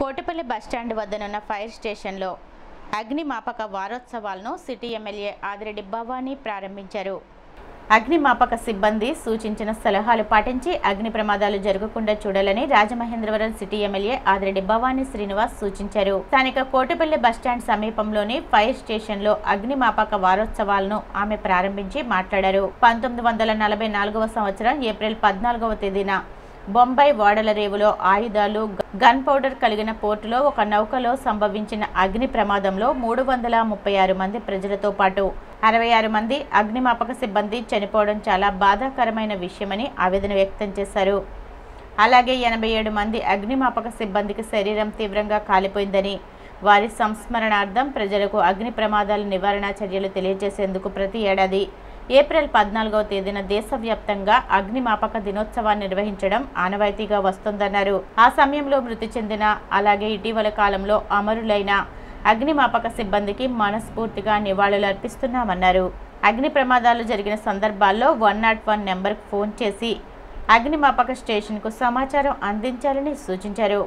Kotipalli bus stand వద్దనున్న fire స్టేషన్లో అగ్నిమాపక వారోత్సవాలను సిటీ ఎమ్మెల్యే ఆదిరెడ్డి భవానీ ప్రారంభించారు. అగ్నిమాపక సిబ్బంది సూచించిన సలహాలు పాటించి అగ్ని ప్రమాదాలు జరగకుండా చూడాలని రాజమహేంద్రవరం సిటీ ఎమ్మెల్యే ఆదిరెడ్డి భవానీ శ్రీనివాస్ సూచించారు. స్థానిక కోటిపల్లి బస్టాండ్ సమీపంలోని ఫైర్ స్టేషన్లో అగ్నిమాపక వారోత్సవాలను ఆమె ప్రారంభించి మాట్లాడారు. 1944వ సంవత్సరం ఏప్రిల్ 14వ తేదీన బొంబాయి ఓడల రేవులో ఆయుధాలు, గన్ పౌడర్ కలిగిన పోర్టులో ఒక నౌకలో సంభవించిన అగ్ని ప్రమాదంలో 336 మంది ప్రజలతో పాటు 66 మంది అగ్నిమాపక సిబ్బంది చనిపోవడం చాలా బాధాకరమైన విషయమని ఆవేదన వ్యక్తం చేశారు. అలాగే 87 మంది అగ్నిమాపక సిబ్బందికి శరీరం తీవ్రంగా కాలిపోయిందని, వారి సంస్మరణార్థం ప్రజలకు అగ్ని ప్రమాదాల నివారణ చర్యలు తెలియజేసేందుకు ప్రతి ఏడాది ఏప్రిల్ 14వ తేదీన దేశవ్యాప్తంగా అగ్నిమాపక దినోత్సవాన్ని నిర్వహించడం ఆనవాయితీగా వస్తోందన్నారు. ఆ సమయంలో మృతి చెందిన, అలాగే ఇటీవల కాలంలో అమరులైన అగ్నిమాపక సిబ్బందికి మనస్ఫూర్తిగా నివాళులు అర్పిస్తున్నామన్నారు. అగ్ని ప్రమాదాలు జరిగిన సందర్భాల్లో 101 నెంబర్కు ఫోన్ చేసి అగ్నిమాపక స్టేషన్కు సమాచారం అందించాలని సూచించారు.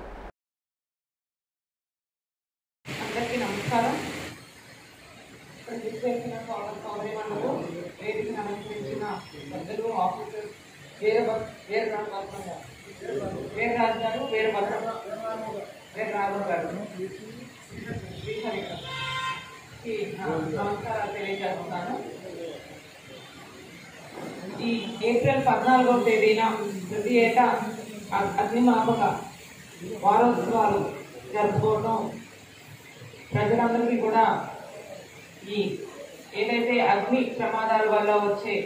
నమస్కారాలు తెలియజేస్తున్నాను. ఈ ఏప్రిల్ 14వ తేదీన ప్రతి ఏటా అగ్నిమాపక వారోత్సవాలు జరుపుకోవడం ప్రజలందరికీ కూడా ఈ ఏదైతే అగ్ని ప్రమాదాల వల్ల వచ్చే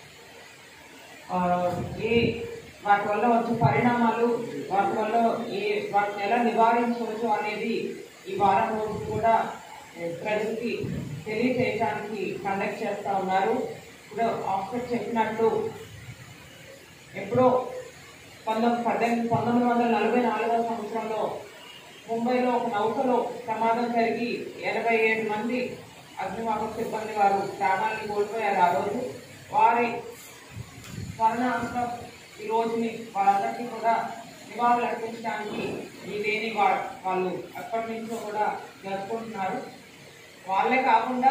వాటి వల్ల వచ్చే పరిణామాలు, వాటిని ఎలా నివారించవచ్చు అనేది ఈ వారం రోజులు కూడా ప్రజలకి తెలియచేయడానికి కండక్ట్ చేస్తూ ఉన్నారు. ఇప్పుడు ఆఫీసర్ చెప్పినట్టు ఎప్పుడో 1944వ సంవత్సరంలో ముంబైలో ఒక నౌకలో ప్రమాదం జరిగి 87 మంది అగ్నిమాపక సిబ్బంది వారు ప్రాణాలను కోల్పోయారు. ఆ రోజు వారి స్మరణార్థం ఈ రోజుని వాళ్ళందరికీ కూడా నివాళులు అర్పించడానికి ఈ డేని వాళ్ళు అప్పటి నుంచో కూడా జరుపుకుంటున్నారు. వాళ్ళే కాకుండా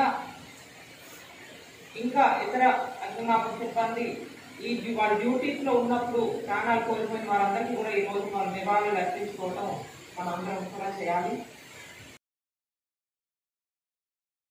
ఇంకా ఇతర అగ్నిమాపక సిబ్బంది వాళ్ళ డ్యూటీస్లో ఉన్నప్పుడు ప్రాణాలు కోల్పోయిన వారందరికీ కూడా ఈ రోజు వాళ్ళు నివాళులు అర్పించుకోవడం మనందరం కూడా చేయాలి.